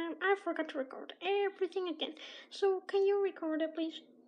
I forgot to record everything again. So can you record it, please?